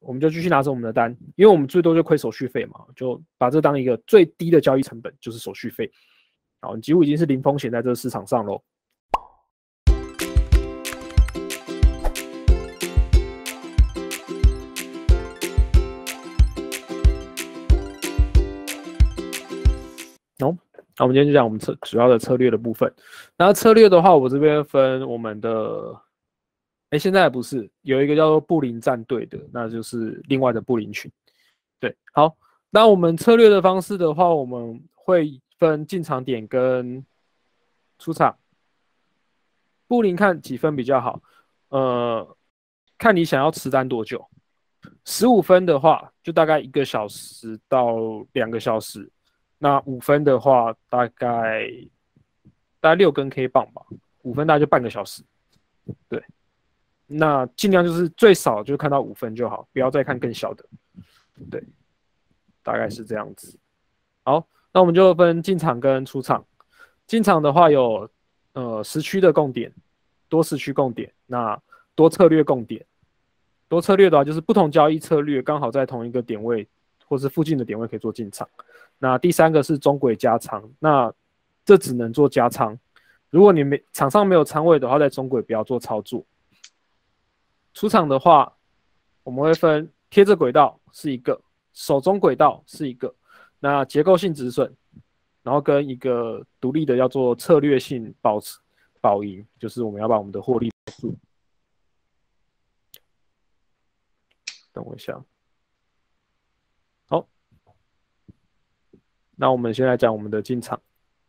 我们就继续拿着我们的单，因为我们最多就亏手续费嘛，就把这当一个最低的交易成本，就是手续费。好，你几乎已经是零风险在这个市场上喽。那我们今天就讲我们主要的策略的部分。然后策略的话，我这边分我们的，现在不是有一个叫做布林战队的，那就是另外的布林群。对，好，那我们策略的方式的话，我们会分进场点跟出场。布林看几分比较好，看你想要持单多久。15分的话，就大概1个小时到2个小时。那5分的话，大概6根 K 棒吧，5分大概就半个小时。对，那尽量就是最少就看到5分就好，不要再看更小的。对，大概是这样子。好，那我们就分进场跟出场。进场的话有时区的共点，多时区共点，那多策略共点。多策略的话就是不同交易策略刚好在同一个点位或是附近的点位可以做进场。那第3个是中轨加仓，那这只能做加仓。如果你场上没有仓位的话，在中轨不要做操作。出场的话，我们会分贴着轨道是一个，手中轨道是一个，那结构性止损，然后跟一个独立的叫做策略性保赢，就是我们要把我们的获利保住。等我一下。好，那我们先来讲我们的进场。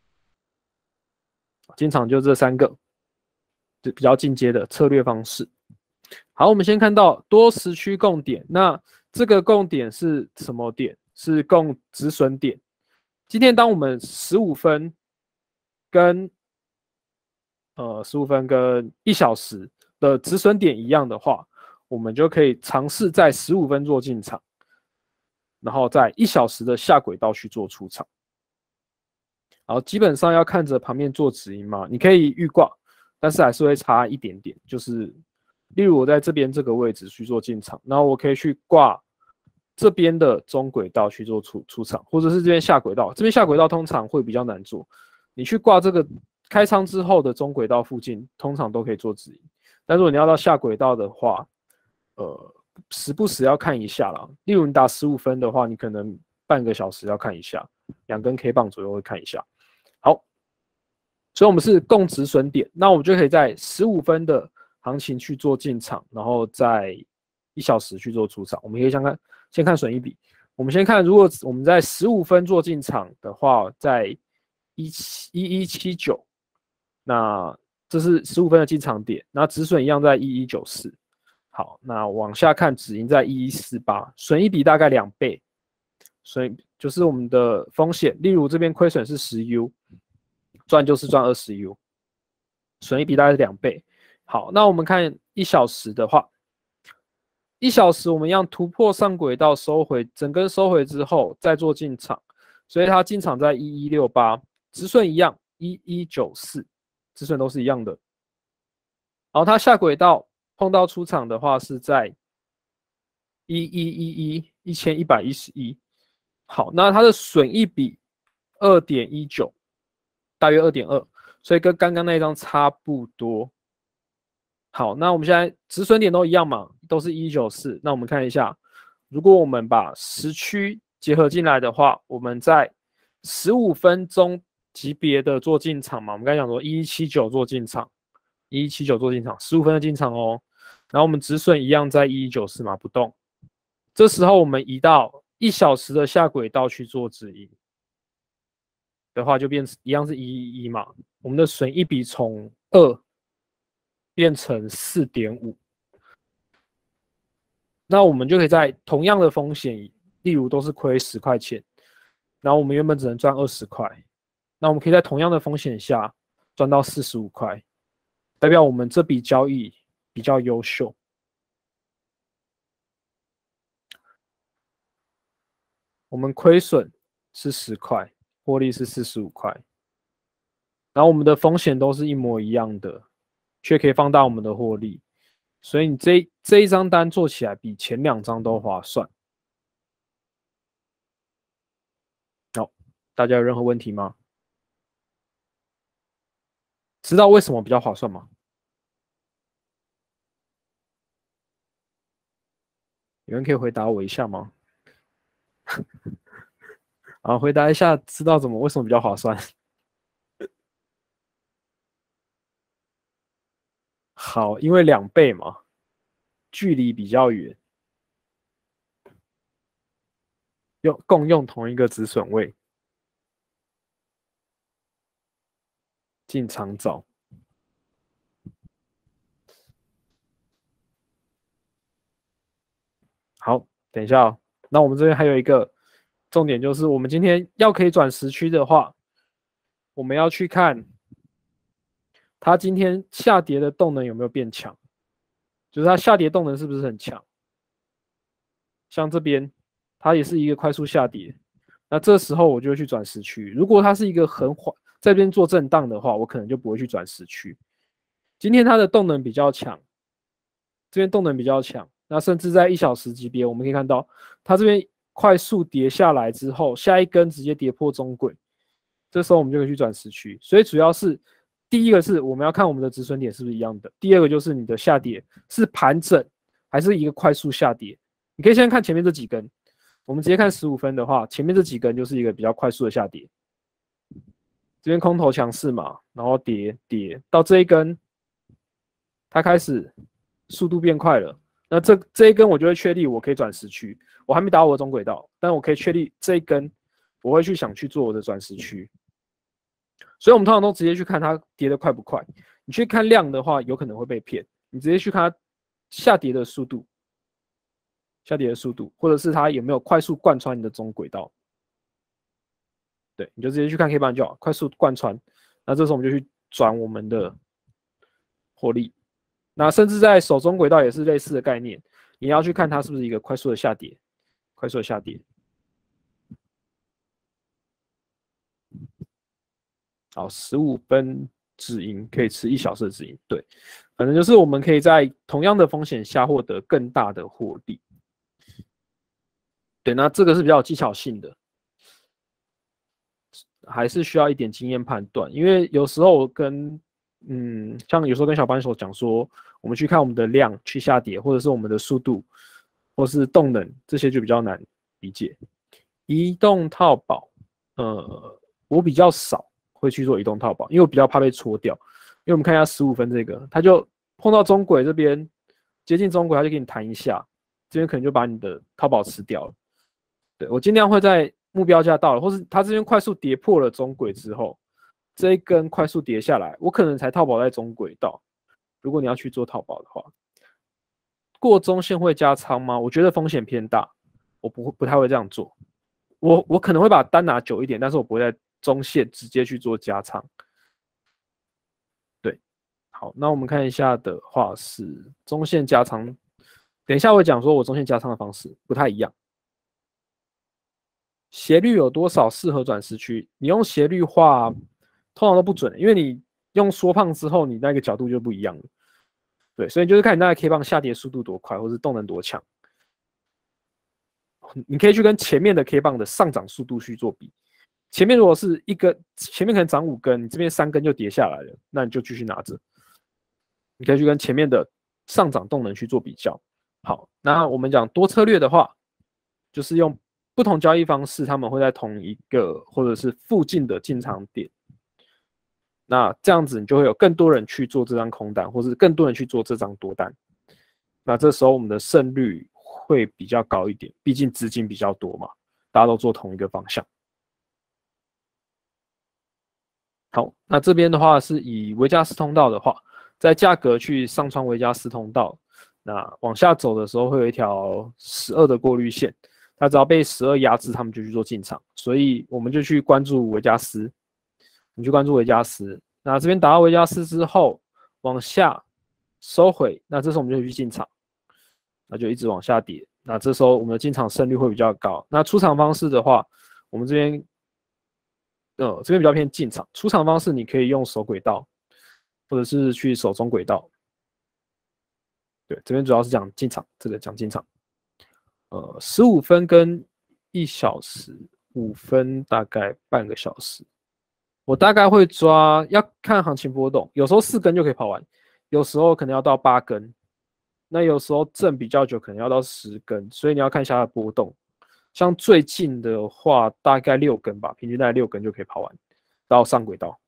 进场就这3个，就比较进阶的策略方式。好，我们先看到多时区共点，那这个共点是什么点？是共止损点。今天当我们15分跟1小时的止损点一样的话，我们就可以尝试在15分做进场，然后在1小时的下轨道去做出场。好，基本上要看着旁边做止盈嘛，你可以预挂，但是还是会差一点点。就是例如我在这边这个位置去做进场，然后我可以去挂这边的中轨道去做出场，或者是这边下轨道。这边下轨道通常会比较难做，你去挂这个开仓之后的中轨道附近，通常都可以做止盈。但如果你要到下轨道的话，时不时要看一下啦。例如你打15分的话，你可能半个小时要看一下，2根 K 棒左右会看一下。好，所以我们是共止损点，那我们就可以在15分的行情去做进场，然后在1小时去做出场。我们可以先看损益比，我们先看，如果我们在15分做进场的话，在1179，那这是15分的进场点，那止损一样在1194。好，那往下看止盈在1148，损益比大概2倍，所以就是我们的风险，例如这边亏损是10U， 赚就是赚20U， 损益比大概是2倍。好，那我们看1小时的话，1小时我们一样突破上轨道收回，整根收回之后再做进场，所以它进场在1168，止损一样1194，止损都是一样的。然后它下轨道碰到出场的话是在1111，1111。好，那它的损益比2.19，大约2.2，所以跟刚刚那一张差不多。好，那我们现在止损点都一样嘛，都是1194。那我们看一下，如果我们把时区结合进来的话，我们在15分钟级别的做进场嘛，我们刚才讲说1179做进场，1179做进场，15分的进场哦。然后我们止损一样在1194嘛，不动。这时候我们移到1小时的下轨道去做止盈的话，就变成一样是111嘛。我们的损益比从2变成4.5，那我们就可以在同样的风险，例如都是亏10块钱，然后我们原本只能赚20块，那我们可以在同样的风险下赚到45块，代表我们这笔交易比较优秀。我们亏损是10块，获利是45块，然后我们的风险都是一模一样的，却可以放大我们的获利。 所以你这一张单做起来比前2张都划算。好，大家有任何问题吗？知道为什么比较划算吗？有人可以回答我一下吗？好，回答一下，知道为什么比较划算？好，因为2倍嘛，距离比较远，共用同一个止损位，进场找。好，等一下哦。那我们这边还有一个重点，就是我们今天要可以转时区的话，我们要去看它今天下跌的动能有没有变强，就是它下跌动能是不是很强。像这边，它也是一个快速下跌，那这时候我就会去转时区。如果它是一个很缓，在这边做震荡的话，我可能就不会去转时区。今天它的动能比较强，这边动能比较强，那甚至在1小时级别，我们可以看到它这边快速跌下来之后，下一根直接跌破中轨，这时候我们就可以去转时区。所以主要是第一个是我们要看我们的止损点是不是一样的，第二个就是你的下跌是盘整还是一个快速下跌。你可以先看前面这几根，我们直接看15分的话，前面这几根就是一个比较快速的下跌。这边空头强势嘛，然后跌到这一根，它开始速度变快了。那这一根我就会确立我可以转时区，我还没打我的中轨道，但我可以确立这一根我会去想去做我的转时区。所以我们通常都直接去看它跌得快不快。你去看量的话，有可能会被骗。你直接去看它下跌的速度。或者是它有没有快速贯穿你的中轨道，对，你就直接去看 K 棒就好，快速贯穿，那这时候我们就去转我们的获利，那甚至在手中轨道也是类似的概念，你要去看它是不是一个快速的下跌，好，15分止盈可以吃1小时的止盈，对，反正就是我们可以在同样的风险下获得更大的获利。对，那这个是比较有技巧性的，还是需要一点经验判断，因为有时候像有时候跟小帮手讲说，我们去看我们的量去下跌，或者是我们的速度，或是动能，这些就比较难理解。移动套保，我比较少会去做移动套保，因为我比较怕被戳掉。因为我们看一下15分这个，它就碰到中轨这边，接近中轨，它就给你弹一下，这边可能就把你的套保吃掉了。对，我尽量会在目标价到了，或是它这边快速跌破了中轨之后，这一根快速跌下来，我可能才套保在中轨道。如果你要去做套保的话，过中线会加仓吗？我觉得风险偏大，我不太会这样做。我可能会把单拿久一点，但是我不会在中线直接去做加仓。对，好，那我们看一下的话是中线加仓，等一下我会讲说我中线加仓的方式不太一样。斜率有多少适合转时区？你用斜率画，通常都不准，因为你用缩胖之后，你那个角度就不一样了。对，所以就是看你那个 K 棒下跌速度多快，或是动能多强。你可以去跟前面的 K 棒的上涨速度去做比。前面如果是一根，前面可能涨5根，你这边3根就跌下来了，那你就继续拿着。你可以去跟前面的上涨动能去做比较。好，那我们讲多策略的话，就是用不同交易方式，他们会在同一个或者是附近的进场点。那这样子你就会有更多人去做这张空单，或是更多人去做这张多单。那这时候我们的胜率会比较高一点，毕竟资金比较多嘛，大家都做同一个方向。好，那这边的话是以维加斯通道的话，在价格去上穿维加斯通道，那往下走的时候会有一条12的过滤线，它只要被12压制，他们就去做进场，所以我们就去关注维加斯，你去关注维加斯，那这边打到维加斯之后往下收回，那这时候我们就去进场，那就一直往下跌，那这时候我们的进场胜率会比较高。那出场方式的话，我们这边比较偏进场，出场方式你可以用手轨道，或者是去手中轨道。 对，这边主要是讲进场，这个讲进场。15分跟1小时，5分大概半个小时。我大概会抓，要看行情波动，有时候4根就可以跑完，有时候可能要到8根，那有时候震比较久，可能要到10根，所以你要看一下它的波动。像最近的话，大概6根吧，平均大概6根就可以跑完到上轨道。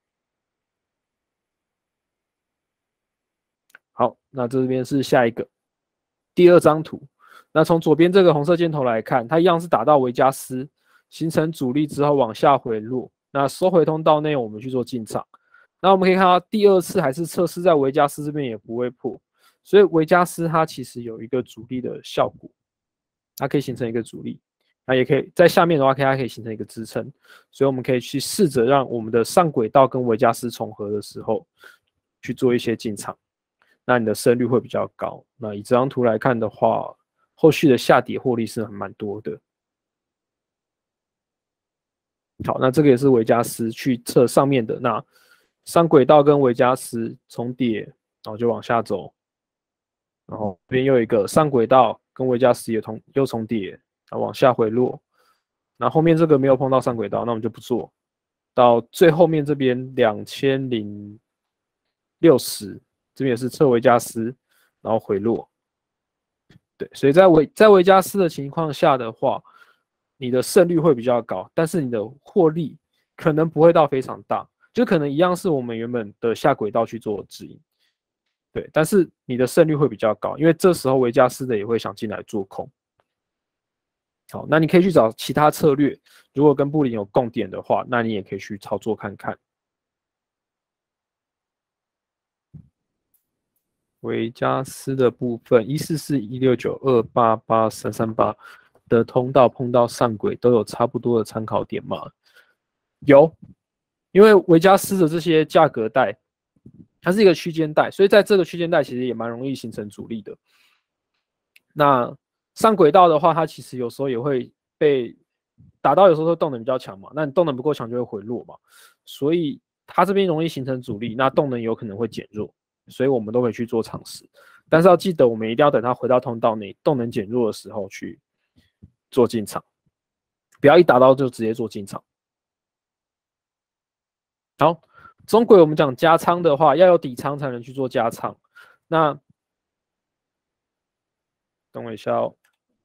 好，那这边是下一个第2张图。那从左边这个红色箭头来看，它一样是打到维加斯，形成阻力之后往下回落。那收回通道内，我们去做进场。那我们可以看到第2次还是测试在维加斯这边也不会破，所以维加斯它其实有一个阻力的效果，它可以形成一个阻力。那也可以在下面的话，它可以形成一个支撑，所以我们可以去试着让我们的上轨道跟维加斯重合的时候去做一些进场，那你的胜率会比较高。那以这张图来看的话，后续的下跌获利是蛮多的。好，那这个也是维加斯去测上面的，那上轨道跟维加斯重叠，然后就往下走，然后这边又有一个上轨道跟维加斯又重叠，然后往下回落。那后面这个没有碰到上轨道，那我们就不做。到最后面这边2060，这边也是测维加斯，然后回落。对，所以在维加斯的情况下的话，你的胜率会比较高，但是你的获利可能不会到非常大，就可能一样是我们原本的下轨道去做指引。对，但是你的胜率会比较高，因为这时候维加斯的也会想进来做空。好，那你可以去找其他策略，如果跟布林有共点的话，那你也可以去操作看看。维加斯的部分1441692883338的通道碰到上轨都有差不多的参考点吗？有，因为维加斯的这些价格带，它是一个区间带，所以在这个区间带其实也蛮容易形成阻力的。那上轨道的话，它其实有时候也会被打到，有时候动能比较强嘛，那你动能不够强就会回落嘛，所以它这边容易形成阻力，那动能有可能会减弱。所以我们都可以去做尝试，但是要记得，我们一定要等它回到通道内，动能减弱的时候去做进场，不要一打到就直接做进场。好，中轨我们讲加仓的话，要有底仓才能去做加仓。那等我一下哦。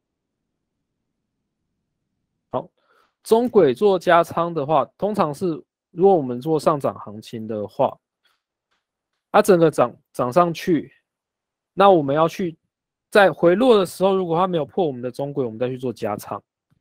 好，中轨做加仓的话，通常是如果我们做上涨行情的话，它整个涨上去，那我们要去在回落的时候，如果它没有破我们的中轨，我们再去做加仓。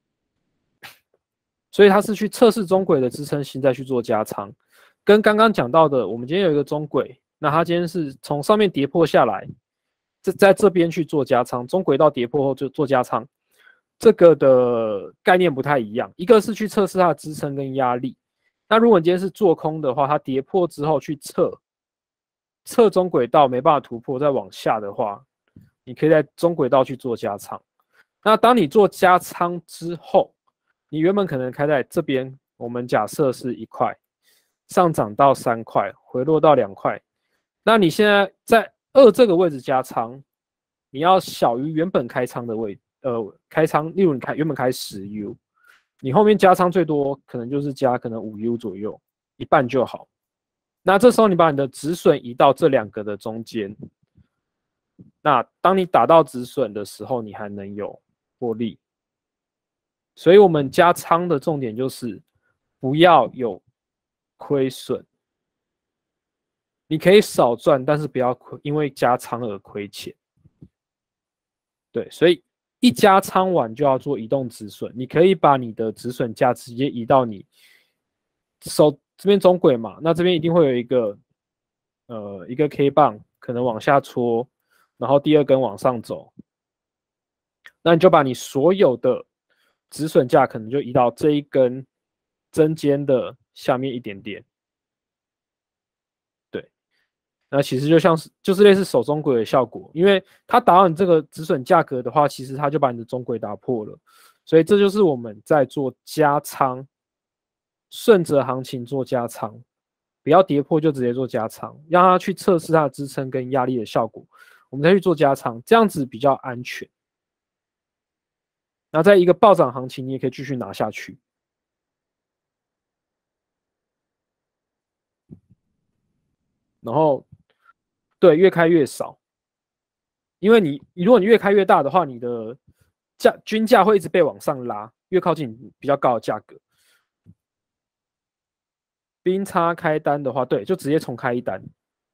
所以它是去测试中轨的支撑性，再去做加仓。跟刚刚讲到的，我们今天有一个中轨，那它今天是从上面跌破下来，在这边去做加仓，中轨道跌破后就做加仓，这个的概念不太一样。一个是去测试它的支撑跟压力，那如果你今天是做空的话，它跌破之后去测中轨道没办法突破，再往下的话，你可以在中轨道去做加仓。那当你做加仓之后，你原本可能开在这边，我们假设是1块，上涨到3块，回落到2块，那你现在在2这个位置加仓，你要小于原本开仓的开仓，例如你原本开10U，你后面加仓最多可能就是加可能5U 左右，一半就好。那这时候你把你的止损移到这2个的中间，那当你打到止损的时候，你还能有获利。所以我们加仓的重点就是不要有亏损，你可以少赚，但是不要因为加仓而亏钱。对，所以一加仓完就要做移动止损，你可以把你的止损价直接移到你手这边中轨嘛，那这边一定会有一个 K 棒可能往下戳，然后第2根往上走，那你就把你所有的止损价可能就移到这一根针尖的下面一点点。对，那其实就是类似手中轨的效果，因为它打到你这个止损价格的话，其实它就把你的中轨打破了，所以这就是我们在做加仓，顺着行情做加仓，不要跌破就直接做加仓，让它去测试它的支撑跟压力的效果， 我们再去做加仓，这样子比较安全。那在一个暴涨行情，你也可以继续拿下去。然后，对，越开越少，因为如果你越开越大的话，你的均价会一直被往上拉，越靠近比较高的价格。冰差开单的话，对，就直接重开一单。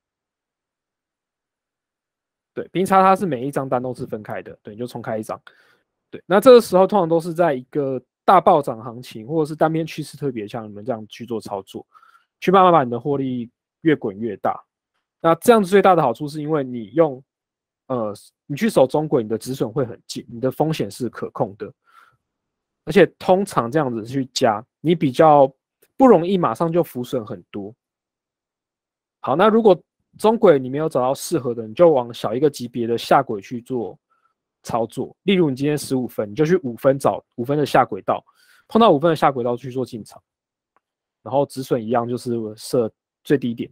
对，冰差它是每一张单都是分开的，对，你就重开一张。对，那这个时候通常都是在一个大暴涨行情，或者是单边趋势特别强，你们这样去做操作，去慢慢把你的获利越滚越大。那这样子最大的好处是因为你去守中轨，你的止损会很近，你的风险是可控的，而且通常这样子去加，你比较不容易马上就浮损很多。好，那如果中轨你没有找到适合的，你就往小一个级别的下轨去做操作。例如你今天15分，你就去5分找5分的下轨道，碰到5分的下轨道去做进场，然后止损一样就是设最低点。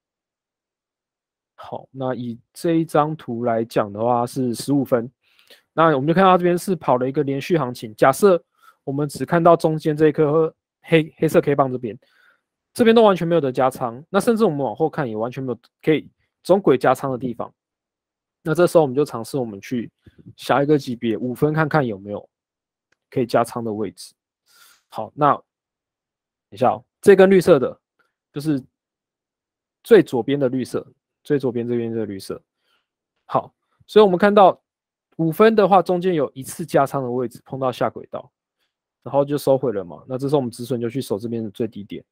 好，那以这一张图来讲的话是15分，那我们就看到这边是跑了一个连续行情。假设我们只看到中间这一颗黑色 K 棒这边都完全没有的加仓，那甚至我们往后看也完全没有可以中轨加仓的地方。那这时候我们就尝试我们去下一个级别5分看看有没有可以加仓的位置。好，那等一下哦，这根绿色的就是最左边的绿色。最左边这边这个绿色，好，所以我们看到5分的话，中间有一次加仓的位置碰到下轨道，然后就收回了嘛。那这时候我们止损就去守这边的最低点。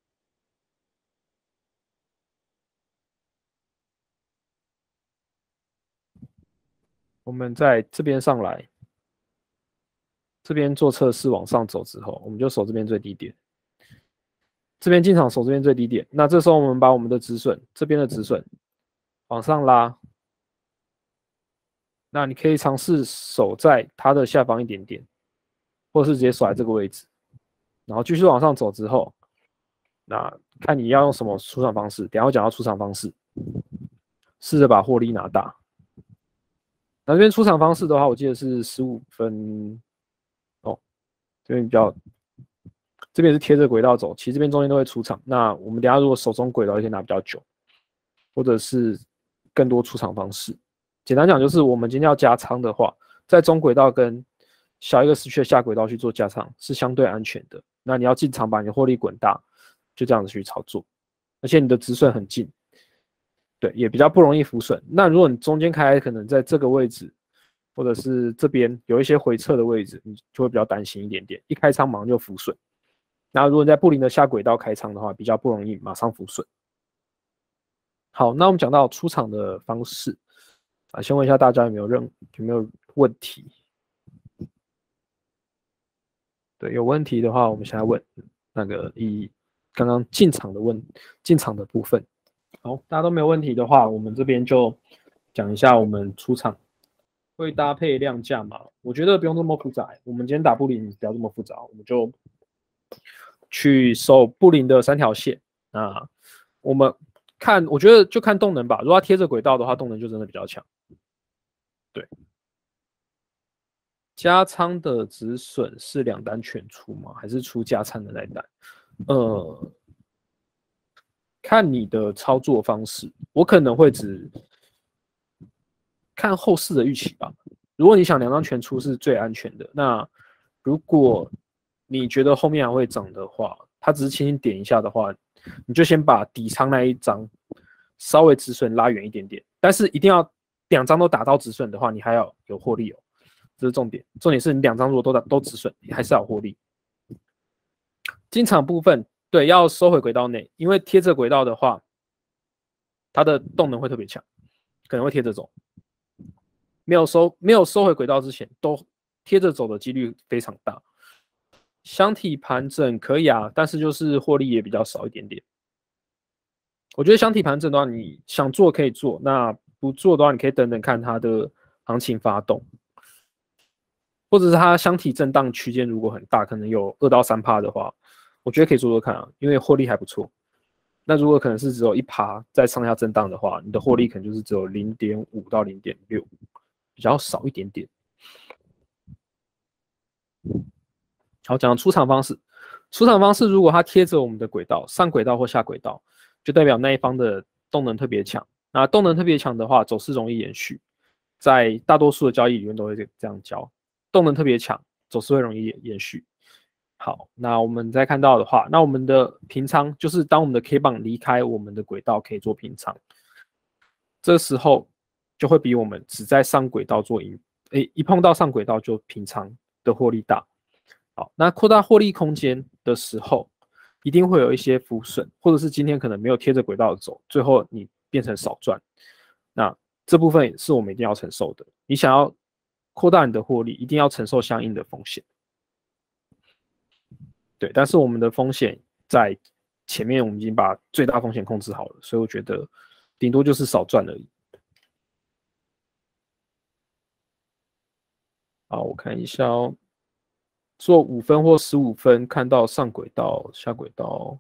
我们在这边上来，这边做测试往上走之后，我们就守这边最低点。这边进场守这边最低点，那这时候我们把我们的止损这边的止损往上拉，那你可以尝试守在它的下方一点点，或者是直接守在这个位置，然后继续往上走之后，那看你要用什么出场方式。等一下我讲到出场方式，试着把获利拿大。那这边出场方式的话，我记得是15分哦，这边比较。这边是贴着轨道走，其实这边中间都会出场。那我们等一下如果手中轨道可以拿比较久，或者是更多出场方式。简单讲就是，我们今天要加仓的话，在中轨道跟小一个时区的下轨道去做加仓是相对安全的。那你要进场把你的获利滚大，就这样子去操作，而且你的止损很近，对，也比较不容易浮损。那如果你中间开可能在这个位置，或者是这边有一些回撤的位置，你就会比较担心一点点，一开仓马上就浮损。那如果在布林的下轨道开仓的话，比较不容易马上浮损。好，那我们讲到出场的方式啊，先问一下大家有没有问题？对，有问题的话，我们现在问那个以刚刚进场的部分。好，大家都没有问题的话，我们这边就讲一下我们出场会搭配量价嘛。我觉得不用那么复杂，我们今天打布林不要这么复杂，我们就去守布林的3条线。那我们看，我觉得就看动能吧。如果它贴着轨道的话，动能就真的比较强。对，加仓的止损是2单全出吗？还是出加仓的那单？看你的操作方式，我可能会只看后市的预期吧。如果你想2张全出是最安全的，那如果你觉得后面还会涨的话，它只是轻轻点一下的话，你就先把底仓那一张稍微止损拉远一点点，但是一定要2张都打到止损的话，你还要有获利哦，这是重点。重点是你2张如果都止损，你还是要有获利。进场部分，对，要收回轨道内，因为贴着轨道的话，它的动能会特别强，可能会贴着走。没有收回轨道之前，都贴着走的几率非常大。箱体盘整可以啊，但是就是获利也比较少一点点。我觉得箱体盘整的话，你想做可以做，那不做的话，你可以等等看它的行情发动，或者是它箱体震荡区间如果很大，可能有2到3%的话，我觉得可以做做看啊，因为获利还不错。 那如果可能是只有1%在上下震荡的话，你的获利可能就是只有0.5到0.6，比较少一点点。好，讲出场方式，出场方式如果它贴着我们的轨道，上轨道或下轨道，就代表那一方的动能特别强。那动能特别强的话，走势容易延续，在大多数的交易里面都会这样教，动能特别强，走势会容易延续。好，那我们再看到的话，那我们的平仓就是当我们的 K 棒离开我们的轨道，可以做平仓，这时候就会比我们只在上轨道做一碰到上轨道就平仓的获利大。好，那扩大获利空间的时候，一定会有一些浮损，或者是今天可能没有贴着轨道走，最后你变成少赚。那这部分是我们一定要承受的。你想要扩大你的获利，一定要承受相应的风险。对，但是我们的风险在前面，我们已经把最大风险控制好了，所以我觉得顶多就是少赚而已。好，我看一下哦，做5分或15分，看到上轨道、下轨道，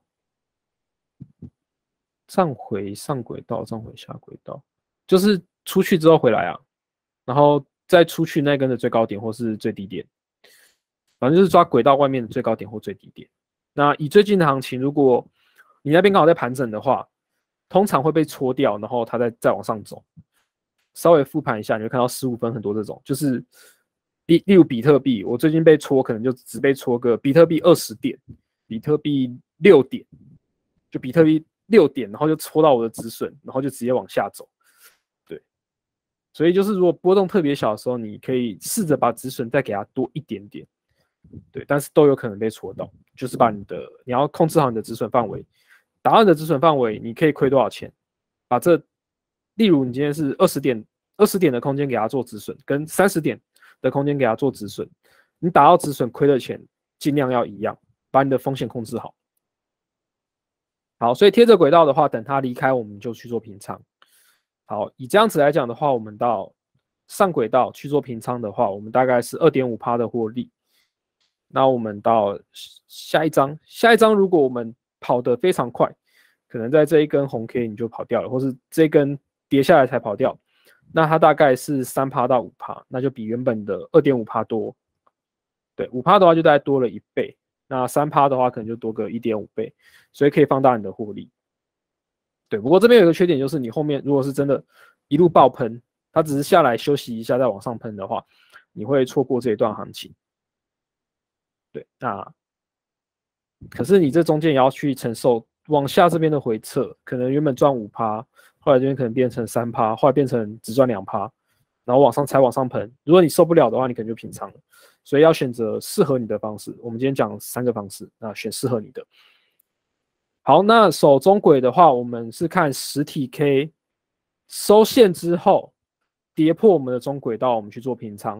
上回上轨道，上回下轨道，就是出去之后回来啊，然后再出去那根的最高点或是最低点，反正就是抓轨道外面的最高点或最低点。那以最近的行情，如果你那边刚好在盘整的话，通常会被戳掉，然后它再往上走。稍微复盘一下，你会看到15分很多这种，就是例如比特币，我最近被戳，可能就只被戳个比特币20点，比特币6点，就比特币6点，然后就戳到我的止损，然后就直接往下走。对，所以就是如果波动特别小的时候，你可以试着把止损再给它多一点点。对，但是都有可能被戳到，就是把你要控制好你的止损范围，达到你的止损范围，你可以亏多少钱？把例如你今天是20点的空间给它做止损，跟30点的空间给它做止损，你打到止损亏的钱尽量要一样，把你的风险控制好。好，所以贴着轨道的话，等它离开我们就去做平仓。好，以这样子来讲的话，我们到上轨道去做平仓的话，我们大概是2.5%的获利。那我们到下一张，如果我们跑得非常快，可能在这一根红 K 你就跑掉了，或是这根跌下来才跑掉，那它大概是3%到5%，那就比原本的2.5%多。对，5%的话就大概多了1倍，那3%的话可能就多个1.5倍，所以可以放大你的获利。对，不过这边有一个缺点就是你后面如果是真的一路爆喷，它只是下来休息一下再往上喷的话，你会错过这一段行情。对，那可是你这中间也要去承受往下这边的回撤，可能原本赚5%，后来这边可能变成3%，后来变成只赚2%，然后才往上喷。如果你受不了的话，你可能就平仓了。所以要选择适合你的方式。我们今天讲3个方式，那选适合你的。好，那守中轨的话，我们是看实体 K 收线之后跌破我们的中轨道，我们去做平仓。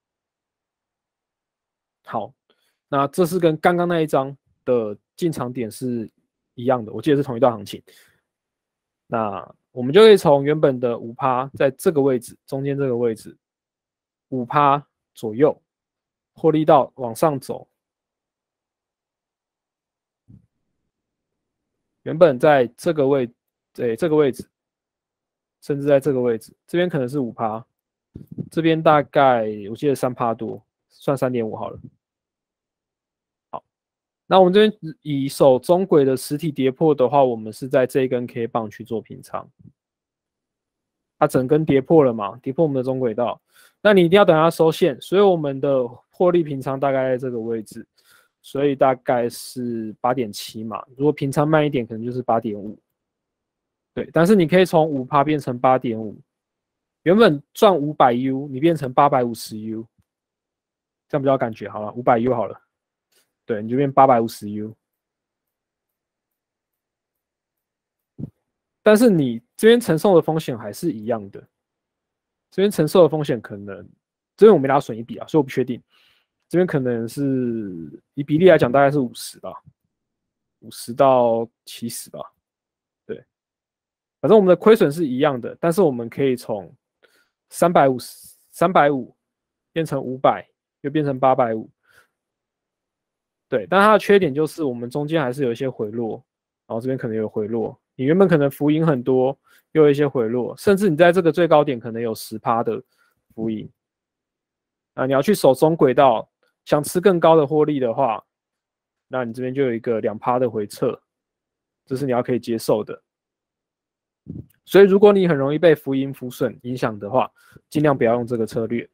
好，那这是跟刚刚那一张的进场点是一样的，我记得是同一段行情。那我们就可以从原本的5%在这个位置，中间这个位置5%左右获利到往上走，原本在这个位，这个位置，甚至在这个位置，这边可能是5%，这边大概我记得3%多，算3.5好了。好，那我们这边以守中轨的实体跌破的话，我们是在这一根 K 棒去做平仓。它整根跌破了嘛，跌破我们的中轨道，那你一定要等它收线，所以我们的获利平仓大概在这个位置，所以大概是8.7嘛，如果平仓慢一点，可能就是8.5。对，但是你可以从5%变成8.5，原本赚500U，你变成850U，这样比较有感觉好了，500U 好了，对，你就变850U。但是你这边承受的风险还是一样的，这边承受的风险可能，这边我没拿损一笔啊，所以我不确定。这边可能是以比例来讲，大概是50吧，50到70吧。对，反正我们的亏损是一样的，但是我们可以从350变成500，又变成850。对，但它的缺点就是我们中间还是有一些回落， 然后这边可能有回落，你原本可能浮盈很多，又有一些回落，甚至你在这个最高点可能有10%的浮盈。啊，你要去守中轨道，想吃更高的获利的话，那你这边就有一个2%的回撤，这是你要可以接受的。所以如果你很容易被浮盈浮损影响的话，尽量不要用这个策略，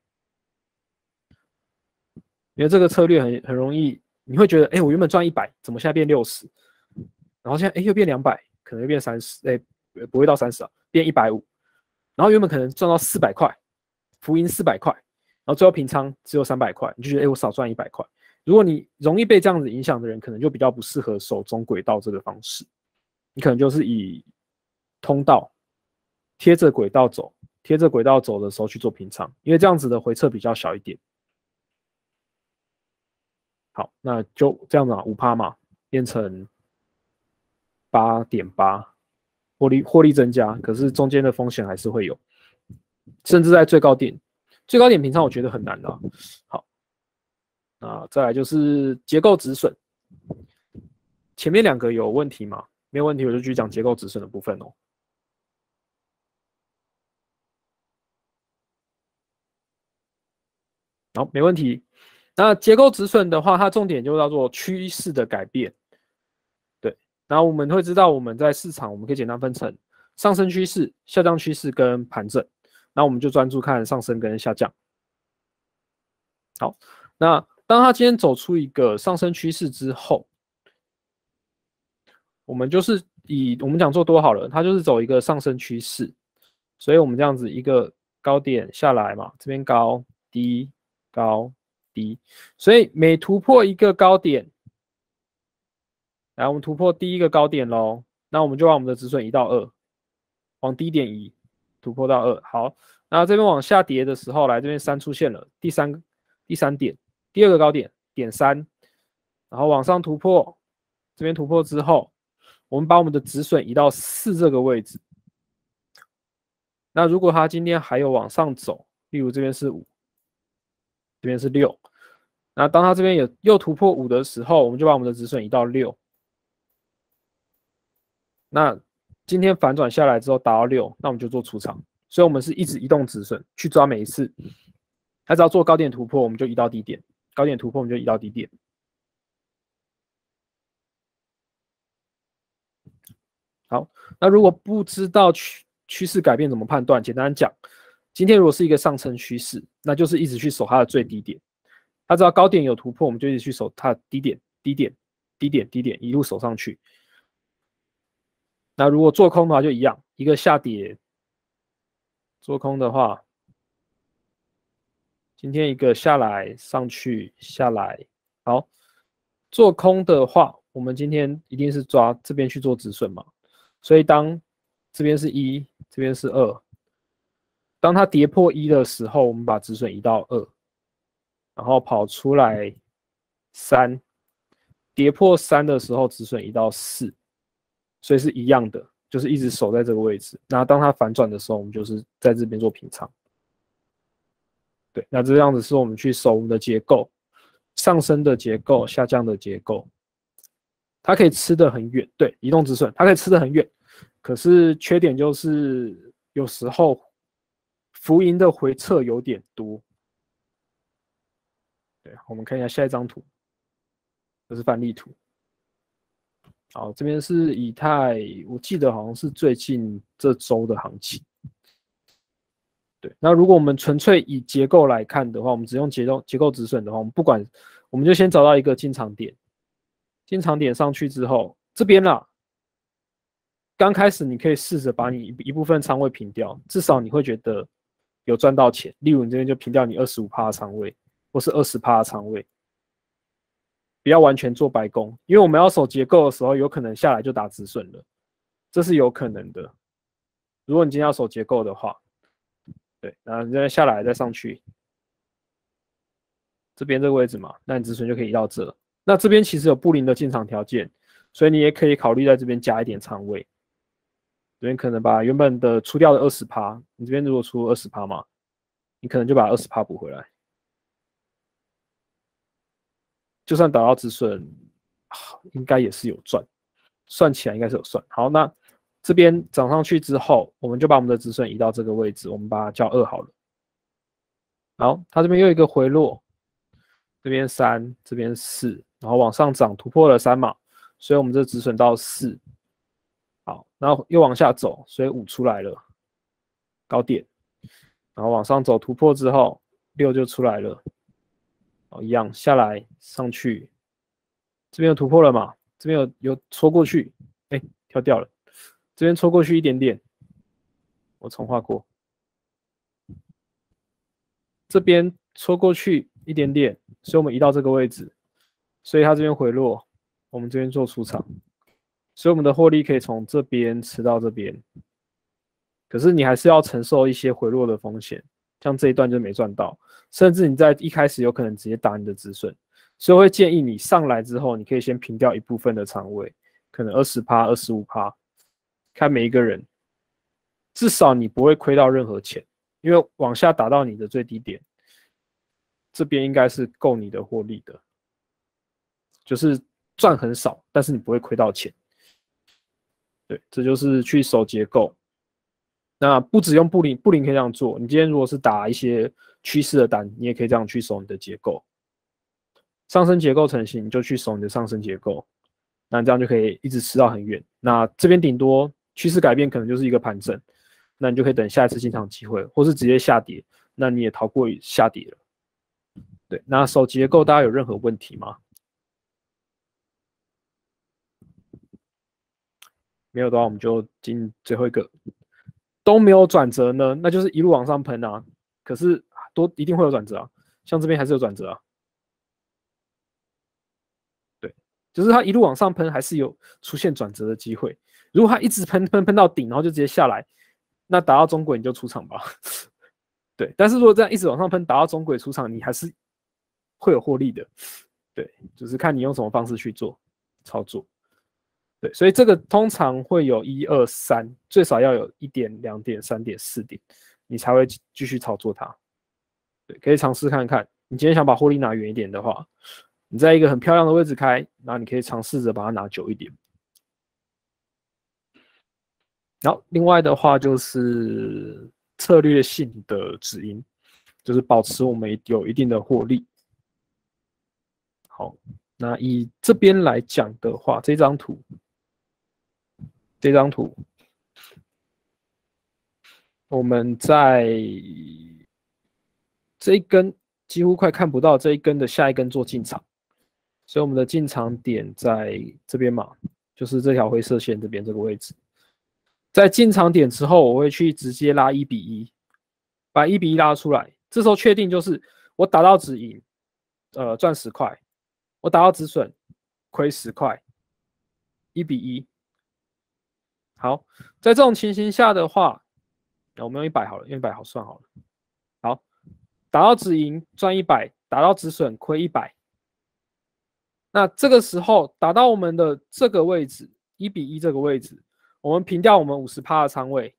因为这个策略很容易，你会觉得，我原本赚100，怎么现在变60？然后现在又变200，可能又变30，不会到30啊，变150，然后原本可能赚到400块，浮盈400块，然后最后平仓只有300块，你就觉得我少赚100块。如果你容易被这样子影响的人，可能就比较不适合守中轨道这个方式，你可能就是以通道贴着轨道走，贴着轨道走的时候去做平仓，因为这样子的回撤比较小一点。好，那就这样子嘛，5%嘛，变成8.8，获利增加，可是中间的风险还是会有，甚至在最高点平仓我觉得很难的。好，那再来就是结构止损，前面2个有问题吗？没有问题，我就继续讲结构止损的部分哦。好，没问题。那结构止损的话，它重点就叫做趋势的改变。对，然后我们会知道我们在市场，我们可以简单分成上升趋势、下降趋势跟盘整。那我们就专注看上升跟下降。好，那当它今天走出一个上升趋势之后，我们就是我们讲做多好了，它就是走一个上升趋势，所以我们这样子一个高点下来嘛，这边高低高低，所以每突破一个高点，来我们突破第一个高点咯，那我们就把我们的止损移到2，往低点移，突破到2。好，那这边往下跌的时候，来这边3出现了，第三点，第2个高点点3，然后往上突破，这边突破之后，我们把我们的止损移到4这个位置。那如果它今天还有往上走，例如这边是5，这边是6，那当它这边又突破5的时候，我们就把我们的止损移到6。那今天反转下来之后达到6，那我们就做出场。所以我们是一直移动止损去抓每一次，它只要做高点突破，我们就移到低点；高点突破，我们就移到低点。好，那如果不知道趋势改变怎么判断？简单讲，今天如果是一个上升趋势，那就是一直去守它的最低点。它只要高点有突破，我们就一直去守它的低点、低点、低点、低点，一路守上去。那如果做空的话就一样，一个下跌，做空的话，今天一个下来上去下来，好，做空的话，我们今天一定是抓这边去做止损嘛。所以当这边是1，这边是2，当它跌破1的时候，我们把止损移到2，然后跑出来3，跌破3的时候止损移到4，所以是一样的，就是一直守在这个位置。那当它反转的时候，我们就是在这边做平仓。对，那这样子是我们去守我们的结构，上升的结构、下降的结构，它可以吃得很远。对，移动止损它可以吃得很远，可是缺点就是有时候浮盈的回撤有点多。对，我们看一下下一张图，这是范例图。好，这边是以太，我记得好像是最近这周的行情。对，那如果我们纯粹以结构来看的话，我们只用结构止损的话，我们不管，我们就先找到一个进场点，进场点上去之后，这边啦，刚开始你可以试着把你一部分仓位平掉，至少你会觉得有赚到钱。例如你这边就平掉你25%的仓位，或是20%的仓位，不要完全做白工，因为我们要守结构的时候，有可能下来就打止损了，这是有可能的。如果你今天要守结构的话。对，然后你再下来再上去，这边这个位置嘛，那你止损就可以移到这。那这边其实有布林的进场条件，所以你也可以考虑在这边加一点仓位。这边可能把原本的出掉的20%，你这边如果出20%嘛，你可能就把20%补回来。就算打到止损，应该也是有赚。 算起来应该是有算。好，那这边涨上去之后，我们就把我们的止损移到这个位置，我们把它叫2好了。好，它这边又一个回落，这边3，这边4，然后往上涨突破了3嘛，所以我们这止损到4。好，然后又往下走，所以5出来了，高点，然后往上走突破之后，6就出来了。好，一样下来上去，这边有突破了嘛？这边有戳过去，哎，跳掉了。这边戳过去一点点，我重画过。这边戳过去一点点，所以我们移到这个位置，所以它这边回落，我们这边做出场，所以我们的获利可以从这边吃到这边。可是你还是要承受一些回落的风险，像这一段就没赚到，甚至你在一开始有可能直接打你的止损，所以我会建议你上来之后，你可以先平掉一部分的仓位，可能20%、25%，看每一个人，至少你不会亏到任何钱，因为往下打到你的最低点，这边应该是够你的获利的，就是赚很少，但是你不会亏到钱。对，这就是去守结构。那不只用布林可以这样做。你今天如果是打一些趋势的单，你也可以这样去守你的结构。上升结构成型，你就去守你的上升结构，那这样就可以一直吃到很远。那这边顶多趋势改变，可能就是一个盘整，那你就可以等下一次进场机会，或是直接下跌，那你也逃过下跌了。对，那守结构大家有任何问题吗？没有的话，我们就进最后一个。都没有转折呢，那就是一路往上喷啊。可是一定会有转折啊，像这边还是有转折啊。对，就是它一路往上喷，还是有出现转折的机会。如果它一直喷到顶，然后就直接下来，那打到中轨你就出场吧。对，但是如果这样一直往上喷，打到中轨出场，你还是会有获利的。对，就是看你用什么方式去做操作。对，所以这个通常会有1、2、3，最少要有1点、2点、3点、4点，你才会继续操作它。对，可以尝试看看。你今天想把获利拿远一点的话，你在一个很漂亮的位置开，然后你可以尝试着把它拿久一点。然后另外的话就是策略性的止盈，就是保持我们有一定的获利。好，那以这边来讲的话，这张图，我们在这一根几乎快看不到这一根的下一根做进场，所以我们的进场点在这边嘛，就是这条灰色线这边这个位置。在进场点之后，我会去直接拉1:1，把1:1拉出来。这时候确定就是我打到止盈，赚10块；我打到止损，亏10块，1:1。好，在这种情形下的话，我们用100好了，用100好算好了。好，打到止盈赚100，打到止损亏100。那这个时候打到我们的这个位置，1:1这个位置，我们平掉我们50%的仓位。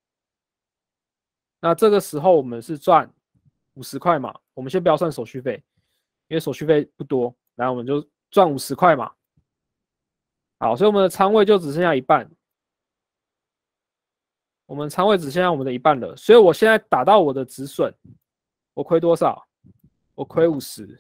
那这个时候我们是赚50块嘛？我们先不要算手续费，因为手续费不多，然后我们就赚50块嘛。好，所以我们的仓位就只剩下一半。我们仓位只剩下我们的一半了，所以我现在打到我的止损，我亏多少？我亏50。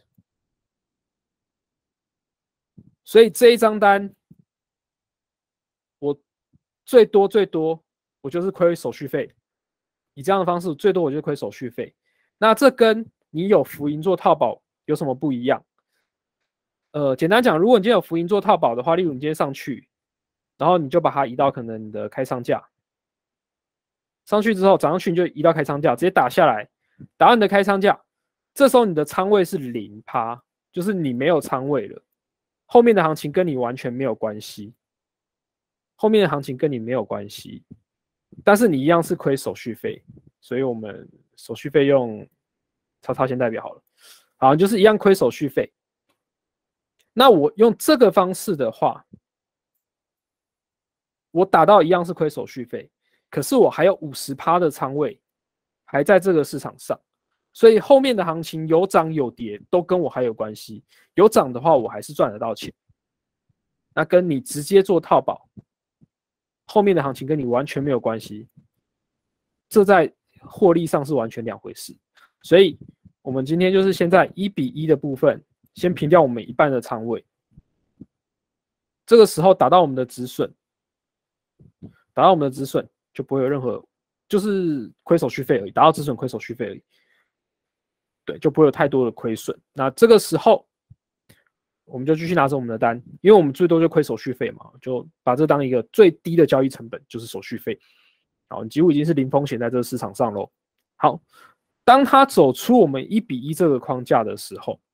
所以这一张单，我最多我就是亏手续费。以这样的方式，最多我就亏手续费。那这跟你有浮盈做套保有什么不一样？简单讲，如果你今天有浮盈做套保的话，例如你今天上去，然后你就把它移到可能你的开仓价，上去之后涨上去你就移到开仓价，直接打下来，打到你的开仓价，这时候你的仓位是0%，就是你没有仓位了，后面的行情跟你完全没有关系，后面的行情跟你没有关系，但是你一样是亏手续费，所以我们手续费用叉叉先代表好了，好，就是一样亏手续费。那我用这个方式的话，我打到一样是亏手续费，可是我还有50%的仓位还在这个市场上，所以后面的行情有涨有跌都跟我还有关系。有涨的话，我还是赚得到钱。 那跟你直接做套保，后面的行情跟你完全没有关系，这在获利上是完全两回事。所以我们今天就是先在1:1的部分，先平掉我们一半的仓位，这个时候打到我们的止损，就不会有任何，就是亏手续费而已，打到止损亏手续费而已，对，就不会有太多的亏损。那这个时候我们就继续拿着我们的单，因为我们最多就亏手续费嘛，就把这当一个最低的交易成本，就是手续费。好，你几乎已经是零风险在这个市场上喽。好，当它走出我们1:1这个框架的时候，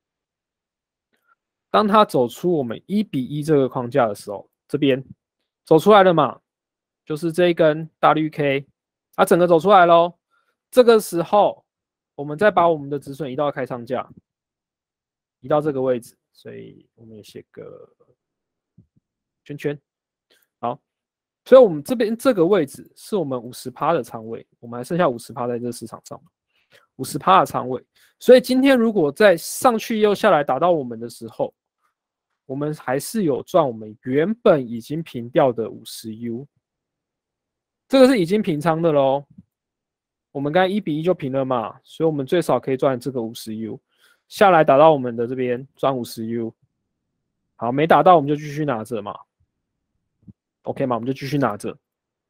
这边走出来了嘛，就是这一根大绿 K， 它整个走出来喽。这个时候，我们再把我们的止损移到开仓价，移到这个位置，所以我们也写个圈圈。好，所以我们这边这个位置是我们50%的仓位，我们还剩下50%在这个市场上，50%的仓位。所以今天如果再上去又下来打到我们的时候，我们还是有赚我们原本已经平掉的50U， 这个是已经平仓的咯。我们刚才1:1就平了嘛，所以我们最少可以赚这个50U， 下来打到我们的这边赚50U， 好，没打到我们就继续拿着嘛 ，OK 吗？我们就继续拿着。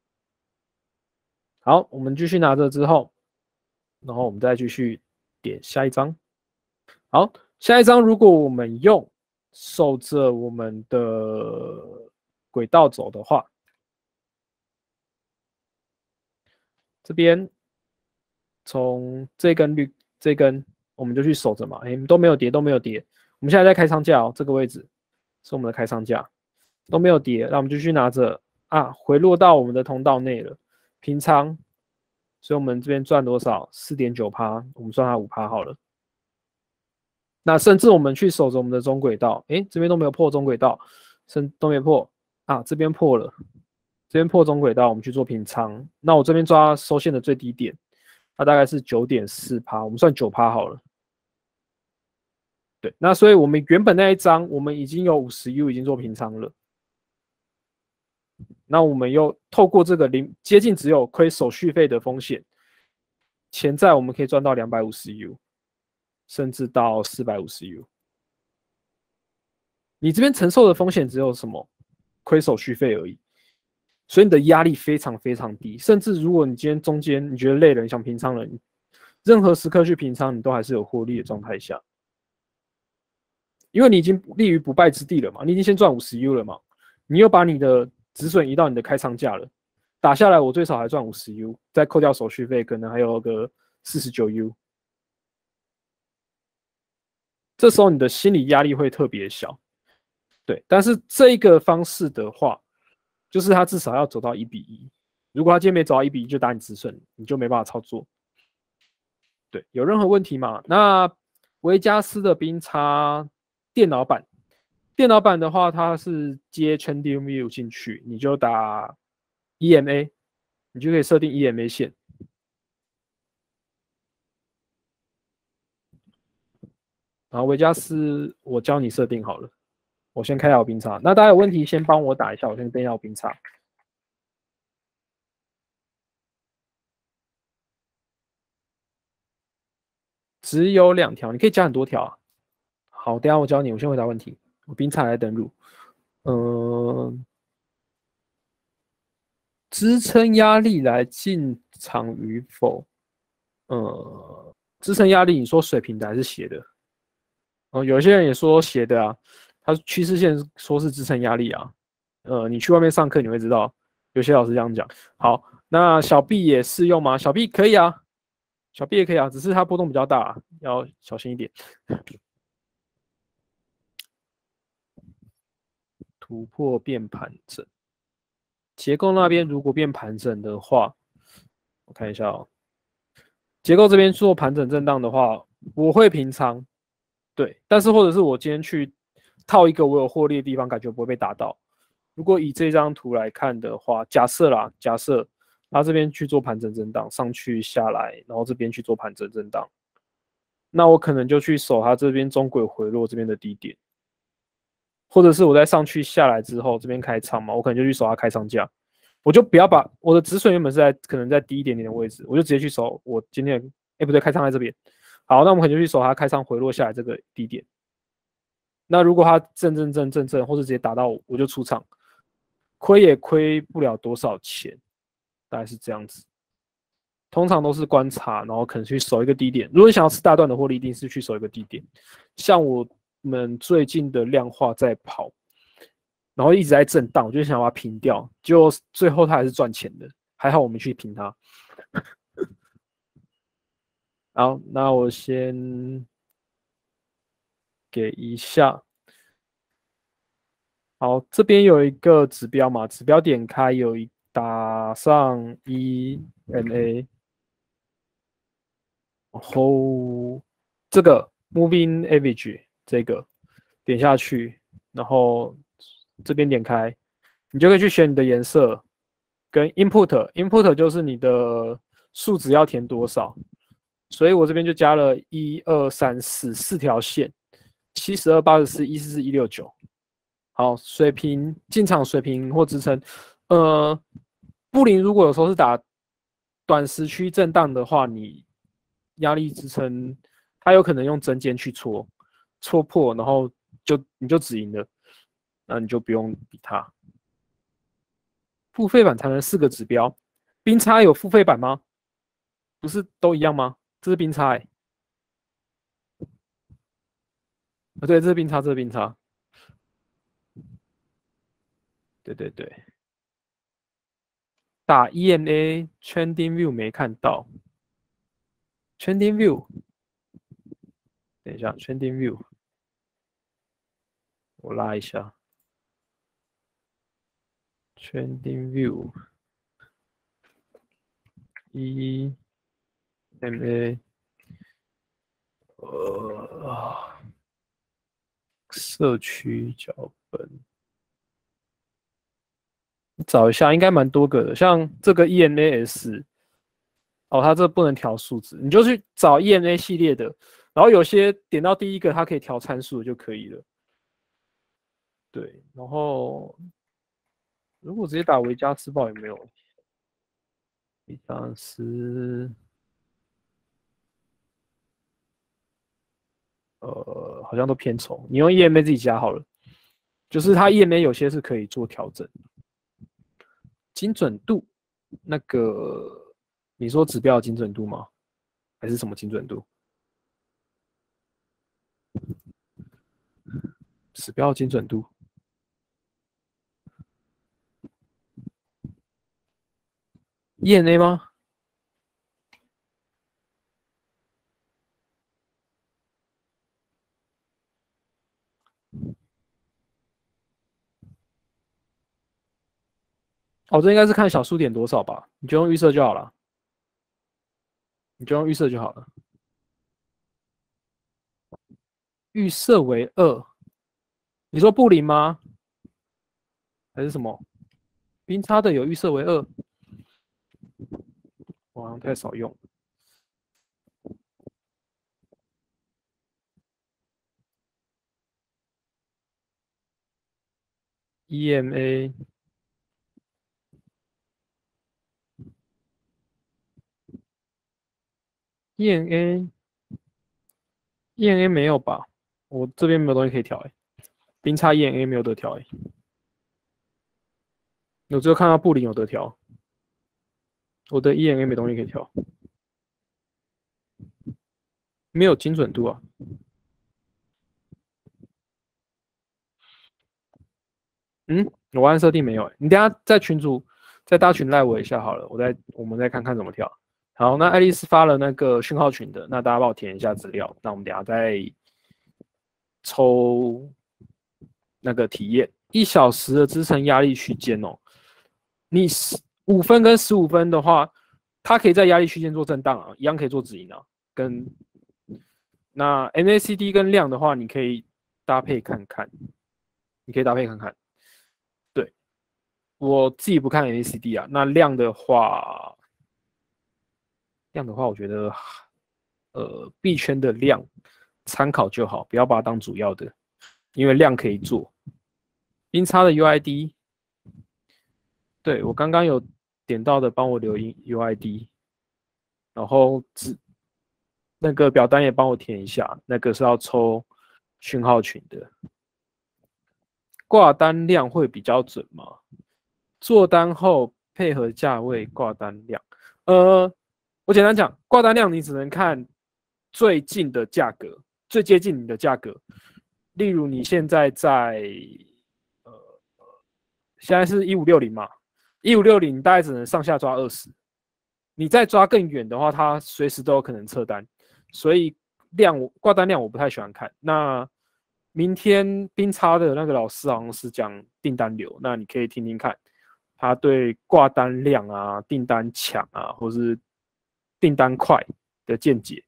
好，我们继续拿着之后，然后我们再继续点下一张。好，下一张如果我们用守着我们的轨道走的话，这边从这根我们就去守着嘛，都没有跌，都没有跌。我们现在在开仓价哦，这个位置是我们的开仓价，都没有跌，那我们就去拿着啊，回落到我们的通道内了，平仓，所以我们这边赚多少？4.9%，我们算它5%好了。那甚至我们去守着我们的中轨道，这边都没有破中轨道，都没破啊，这边破了，这边破中轨道，我们去做平仓。那我这边抓收线的最低点，它大概是9.4%，我们算9%好了。对，那所以我们原本那一张我们已经有50U 已经做平仓了，那我们又透过这个接近只有亏手续费的风险，潜在我们可以赚到250U。甚至到450U， 你这边承受的风险只有什么？亏手续费而已，所以你的压力非常非常低。甚至如果你今天中间你觉得累了，你想平仓了，任何时刻去平仓，你都还是有获利的状态下，因为你已经立于不败之地了嘛，你已经先赚50U 了嘛，你又把你的止损移到你的开仓价了，打下来我最少还赚50U， 再扣掉手续费，可能还有个49U。这时候你的心理压力会特别小，对。但是这个方式的话，就是它至少要走到1:1。如果它今天没走到1:1，就打你止损，你就没办法操作。对，有任何问题吗？那维加斯的冰叉电脑版的话，它是接 Trending View 进去，你就打 EMA， 你就可以设定 EMA 线。然后维加斯我教你设定好了，我先开好冰叉。那大家有问题先帮我打一下，我先登一下冰叉。只有2条，你可以加很多条啊。好，等一下我教你，我先回答问题。我冰叉来登录。支撑压力来进场与否？支撑压力，你说水平的还是斜的？有些人也说斜的啊，它趋势线说是支撑压力啊。你去外面上课你会知道，有些老师这样讲。好，那小 B 也适用吗？小 B 可以啊，小 B 也可以啊，只是它波动比较大，要小心一点。突破变盘整，结构那边如果变盘整的话，我看一下哦。结构这边做盘整震荡的话，我会平仓，对，但是或者是我今天去套一个我有获利的地方，感觉不会被打到。如果以这张图来看的话，假设它这边去做盘整震荡，上去下来，然后这边去做盘整震荡，那我可能就去守它这边中轨回落这边的低点， 或者是我在上去下来之后，这边开仓嘛，我可能就去守它开仓价，我就不要把我的止损原本是可能在低一点点的位置，我就直接去守我今天不对，开仓在这边。好，那我们可能就去守它开仓回落下来这个低点。那如果它正，或者直接打到我就出场，亏也亏不了多少钱，大概是这样子。通常都是观察，然后可能去守一个低点。如果你想要吃大段的获利，一定是去守一个低点。像我们最近的量化在跑，然后一直在震荡，我就想把它平掉，结果最后它还是赚钱的，还好我们去平它。好，那我先给一下。好，这边有一个指标嘛，指标点开打上 EMA， 然后这个 Moving Average 这个点下去，然后这边点开，你就可以去选你的颜色跟 Input 就是你的数值要填多少，所以我这边就加了1、2、3、4条线，72、84、144、169。好，水平进场水平或支撑，布林如果有时候是打短时区震荡的话，你压力支撑，它有可能用针尖去戳破，然后你就止盈了，那你就不用理它。付费版才能4个指标，冰差有付费版吗？不是都一样吗？这是冰差对，这是冰差，这是冰差。对，打 EMA Trending View 没看到 ，Trending View， 等一下 Trending View， 我拉一下 Trending View EMA， 社区脚本，你找一下，应该蛮多个的，像这个 EMAS。哦，它这不能调数值，你就去找 EMA 系列的，然后有些点到第一个，它可以调参数就可以了。对，然后如果直接打维加斯报有没有？维加斯，好像都偏丑，你用 EMA 自己加好了，就是它 EMA 有些是可以做调整。精准度，那个你说指标的精准度吗？还是什么精准度？指标的精准度 ，EMA 吗？哦，这应该是看小数点多少吧？你就用预设就好了，预设为2，你说布林吗？还是什么？冰差的有预设为2，我好像太少用。EMA EMA 没有吧？我这边没有东西可以调冰差 EMA 没有得调我只有看到布林有得调，我的 EMA 没东西可以调，没有精准度啊。我按设定没有你等下在群组再搭群赖我一下好了，我们再看看怎么调。好，那爱丽丝发了那个讯号群的，那大家帮我填一下资料，那我们等下再抽那个体验1小时的支撑压力区间哦。你5分跟15分的话，它可以在压力区间做震荡啊，一样可以做止盈啊。跟那 MACD 跟量的话，你可以搭配看看，对，我自己不看 MACD 啊，那量的话，我觉得币圈的量参考就好，不要把它当主要的，因为量可以做。 冰差的 UID， 对我刚刚有点到的，帮我留 UID， 然后那个表单也帮我填一下，那个是要抽讯号群的。挂单量会比较准吗？做单后配合价位挂单量，我简单讲，挂单量你只能看最近的价格，最接近你的价格。例如你现在现在是1560嘛，1560大概只能上下抓20，你再抓更远的话，它随时都有可能撤单，所以挂单量我不太喜欢看。那明天冰差的那个老师好像是讲订单流，那你可以听听看，他对挂单量啊、订单抢啊，或是订单快的见解。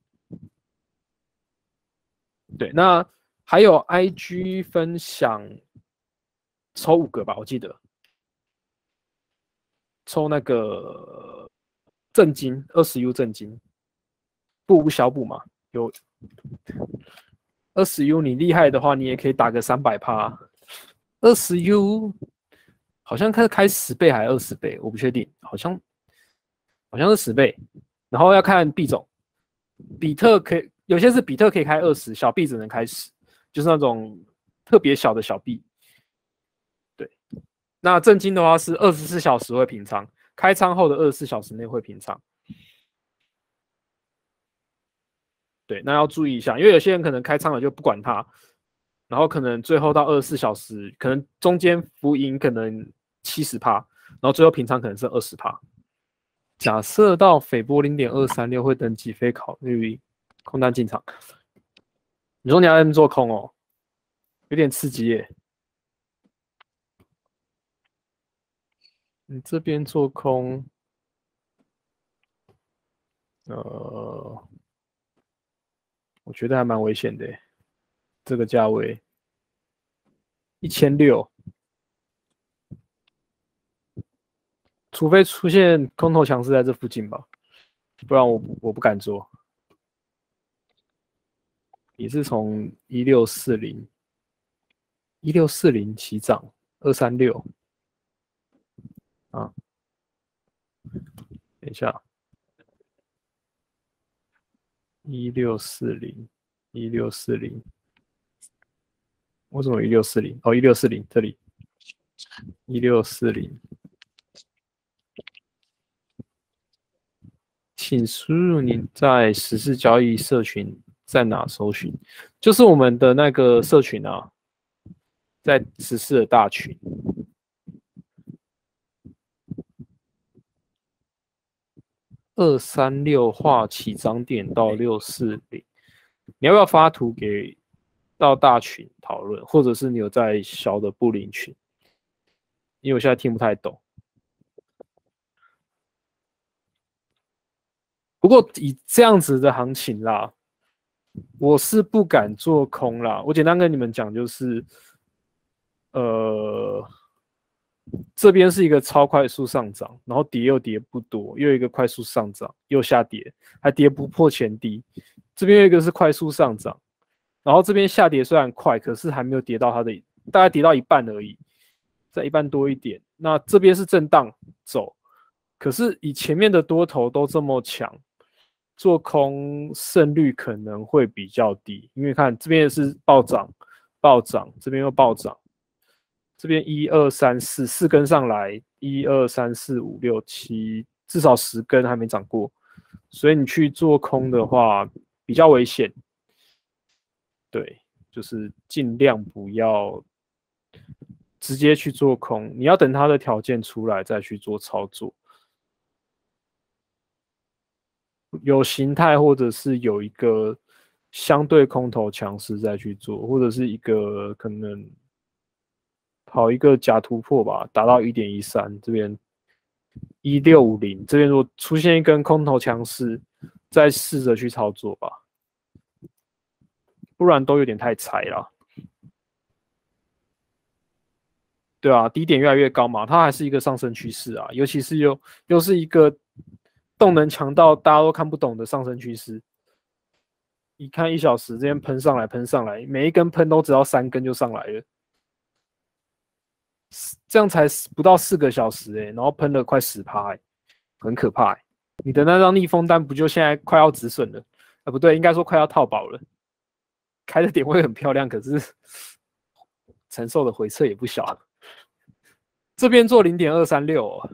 对，那还有 IG 分享抽5个吧，我记得抽那个正金20U 正金，不无小补嘛，有20U 你厉害的话，你也可以打个300%。20U 好像开10倍还是20倍，我不确定，好像是10倍。然后要看币种，比特可以有些是比特可以开20，小币只能开10，就是那种特别小的小币。对，那正金的话是24小时会平仓，开仓后的24小时内会平仓。对，那要注意一下，因为有些人可能开仓了就不管它，然后可能最后到24小时，可能中间浮盈可能70%，然后最后平仓可能是20%。假设到斐波0.236会等几飞考虑空单进场。你说你要 M 做空哦，有点刺激耶。你这边做空，我觉得还蛮危险的耶，这个价位1600，除非出现空头强势在这附近吧，不然我不敢做。你是从1640起涨236啊，等一下，1640，为什么1640？哦，1640这里1640，请输入你在实时交易社群在哪搜寻，就是我们的那个社群啊，在14的大群。236画起涨点到640，你要不要发图给到大群讨论，或者是你有在小的布林群？因为我现在听不太懂。不过以这样子的行情啦，我是不敢做空啦。我简单跟你们讲，就是这边是一个超快速上涨，然后跌又跌不多，又一个快速上涨，又下跌，还跌不破前低。这边有一个是快速上涨，然后这边下跌虽然快，可是还没有跌到它的，大概跌到一半而已，在一半多一点。那这边是震荡走，可是以前面的多头都这么强，做空胜率可能会比较低，因为看这边也是暴涨，暴涨，这边又暴涨。这边1、2、3、4根上来，1、2、3、4、5、6、7，至少10根还没涨过，所以你去做空的话比较危险。对，就是尽量不要直接去做空，你要等它的条件出来再去做操作。有形态或者是有一个相对空头强势再去做，或者是一个可能跑一个假突破吧，达到1.13，这边1650，这边如果出现一根空头强势，再试着去操作吧，不然都有点太踩了。对啊，低点越来越高嘛，它还是一个上升趋势啊，尤其是又是一个动能强到大家都看不懂的上升趋势。你看1小时这边喷上来，喷上来，每一根喷都只要3根就上来了。 这样才不到4个小时然后喷了快10%很可怕你的那张逆风单不就现在快要止损了？不对，应该说快要套保了。开的点位很漂亮，可是承受的回撤也不小。这边做0.236，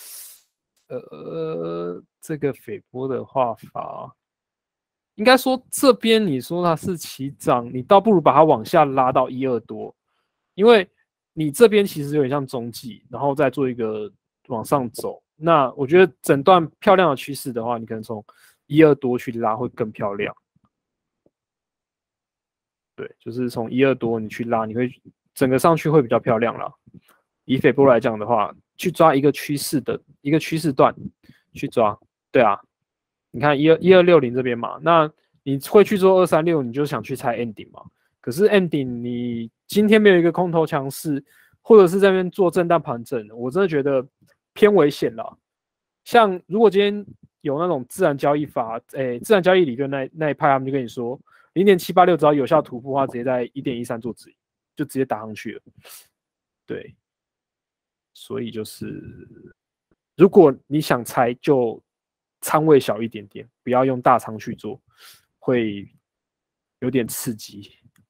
这个斐波的画法，应该说这边你说它是起涨，你倒不如把它往下拉到12多，因为你这边其实有点像中继，然后再做一个往上走。那我觉得整段漂亮的趋势的话，你可能从12多去拉会更漂亮。对，就是从12多你去拉，你会整个上去会比较漂亮啦。以斐波来讲的话，去抓一个趋势段去抓，对啊，你看1260这边嘛，那你会去做236，你就想去猜 ending 嘛？可是 ending 你今天没有一个空头强势，或者是在那边做震荡盘整，我真的觉得偏危险啦。像如果今天有那种自然交易法，自然交易理论那一派，他们就跟你说0.786只要有效突破的话，直接在1.13做止盈，就直接打上去了。对，所以就是如果你想猜，就仓位小一点点，不要用大仓去做，会有点刺激。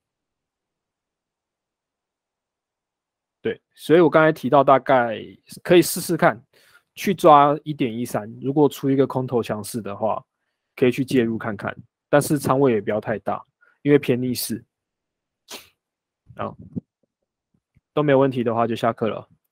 对，所以我刚才提到大概可以试试看，去抓1.13，如果出一个空头强势的话，可以去介入看看，但是仓位也不要太大，因为偏逆势。好，都没有问题的话就下课了。